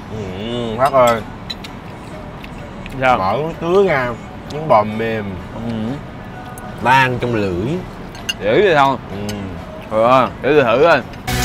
Phát ơi. Sao? Mở tứa ra, miếng bò mềm, tan trong lưỡi. Dữ vậy không? Để tôi thử coi.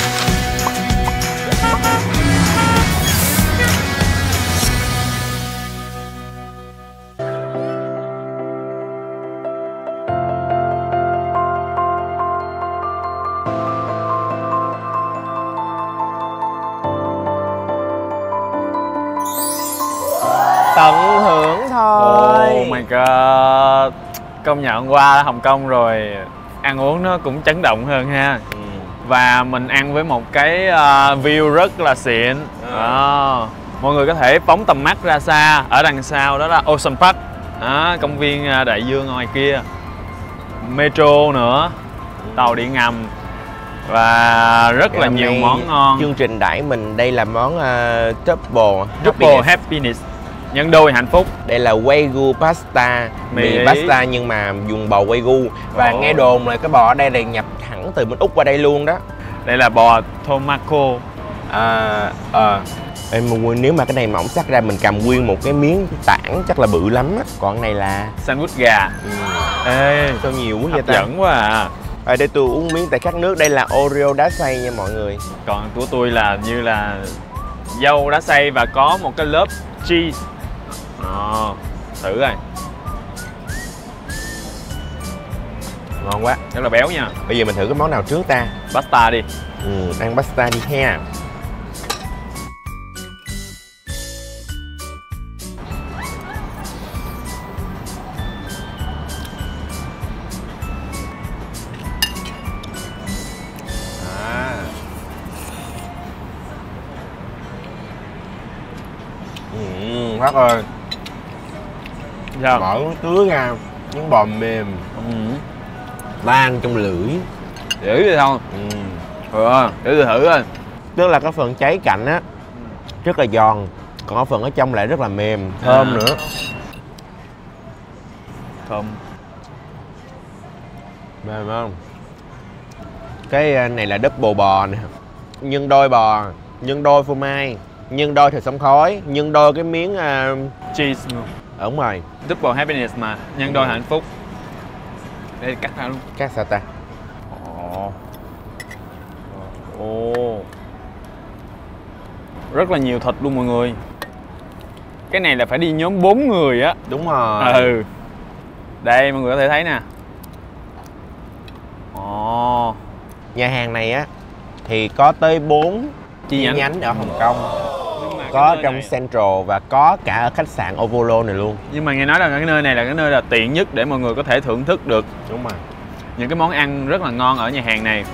Tận hưởng thôi. Oh my god. Công nhận qua Hồng Kông rồi ăn uống nó cũng chấn động hơn ha. Và mình ăn với một cái view rất là xịn. Mọi người có thể phóng tầm mắt ra xa. Ở đằng sau đó là Ocean Park, công viên đại dương ngoài kia, metro nữa, tàu điện ngầm và rất là nhiều món ngon. Chương trình đãi mình đây là món double happiness, nhân đôi hạnh phúc. Đây là Wagyu pasta, mì pasta nhưng mà dùng bò Wagyu. Và nghe đồn là cái bò ở đây là nhập thẳng từ bên Úc qua đây luôn đó. Đây là bò Tomako. Nếu mà cái này mà ổng cắt ra mình cầm nguyên một cái miếng tảng chắc là bự lắm á. Còn cái này là sandwich gà. Ê, sao nhiều quá vậy ta? Hấp dẫn quá à. Để tôi uống miếng tại khát nước. Đây là Oreo đá xay nha mọi người. Còn của tôi là như là dâu đá xay và có một cái lớp cheese. Thử coi. Ngon quá. Rất là béo nha. Bây giờ mình thử cái món nào trước ta? Pasta đi. Ăn pasta đi ha. Phát ơi. Sao? Mở tứa ra, miếng bò mềm, tan trong lưỡi. Dữ vậy không? Để tôi thử coi. Tức là cái phần cháy cạnh á rất là giòn, còn cái phần ở trong lại rất là mềm, thơm nữa. Thơm. Mềm không? Cái này là double bò nè, nhân đôi bò, nhân đôi phô mai, nhân đôi thịt sống khói, nhân đôi cái miếng cheese luôn. Đúng rồi. Double happiness mà, nhân đôi hạnh phúc. Đây cắt ra luôn. Cắt sao ta? Rất là nhiều thịt luôn mọi người. Cái này là phải đi nhóm 4 người á. Đúng rồi. Đây mọi người có thể thấy nè. Nhà hàng này á thì có tới 4 chi nhánh ở Hồng Kông. Có trong Central và có cả ở khách sạn Ovolo này luôn. Nhưng mà nghe nói là cái nơi này là cái nơi là tiện nhất để mọi người có thể thưởng thức được. Đúng rồi. Những cái món ăn rất là ngon ở nhà hàng này.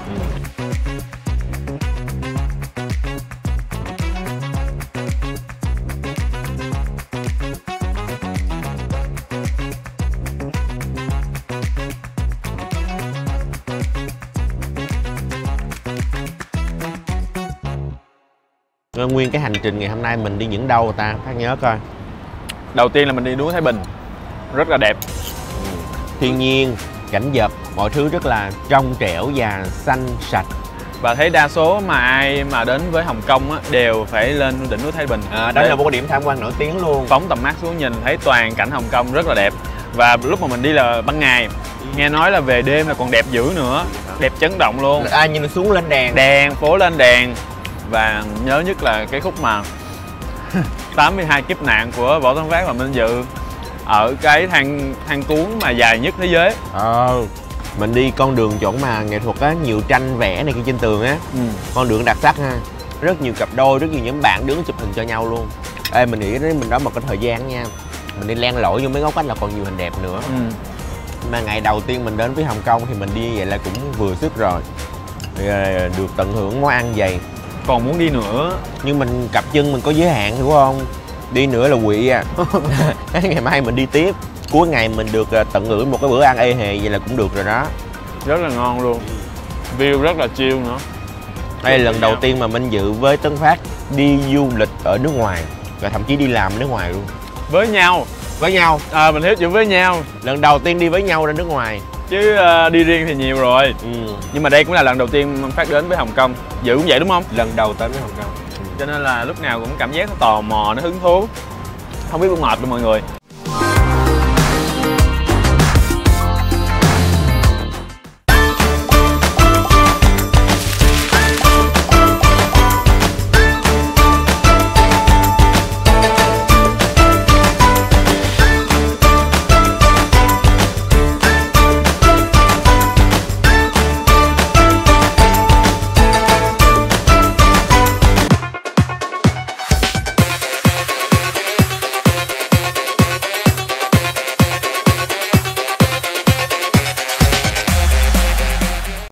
Nguyên cái hành trình ngày hôm nay mình đi những đâu ta? Phát nhớ coi. Đầu tiên là mình đi núi Thái Bình. Rất là đẹp. Thiên nhiên, cảnh vật, mọi thứ rất là trong trẻo và xanh sạch. Và thấy đa số mà ai mà đến với Hồng Kông á, đều phải lên đỉnh núi Thái Bình. Đó là một cái điểm tham quan nổi tiếng luôn. Phóng tầm mắt xuống nhìn thấy toàn cảnh Hồng Kông rất là đẹp. Và lúc mà mình đi là ban ngày, nghe nói là về đêm là còn đẹp dữ nữa. Đẹp chấn động luôn. Nhưng nó xuống lên đèn. Đèn, phố lên đèn. Và nhớ nhất là cái khúc mà 82 kiếp nạn của Võ Tấn Phát và Minh Dự ở cái thang cuốn mà dài nhất thế giới. Mình đi con đường chỗ mà nghệ thuật á, nhiều tranh vẽ này kia trên tường á. Con đường đặc sắc ha. Rất nhiều cặp đôi, rất nhiều nhóm bạn đứng chụp hình cho nhau luôn. Mình nghĩ đến mình đó một cái thời gian nha. Mình đi len lỏi vô mấy góc cách là còn nhiều hình đẹp nữa. Mà ngày đầu tiên mình đến với Hồng Kông thì mình đi vậy là cũng vừa sức rồi. Được tận hưởng món ăn vậy. Còn muốn đi nữa. Nhưng mình cặp chân mình có giới hạn hiểu không? Đi nữa là quỵ à. Ngày mai mình đi tiếp. Cuối ngày mình được tận hưởng một cái bữa ăn ê hề vậy là cũng được rồi đó. Rất là ngon luôn. View rất là chill nữa. Đây là lần đầu tiên mà Minh Dự với Tấn Phát đi du lịch ở nước ngoài. Và thậm chí đi làm ở nước ngoài luôn. Với nhau. Với nhau. Mình hiểu chuyện với nhau. Lần đầu tiên đi với nhau ra nước ngoài. Chứ đi riêng thì nhiều rồi. Nhưng mà đây cũng là lần đầu tiên Phát đến với Hồng Kông. Dự cũng vậy đúng không? Lần đầu tới với Hồng Kông. cho nên là lúc nào cũng cảm giác nó tò mò, nó hứng thú. Không biết bước 1 luôn mọi người.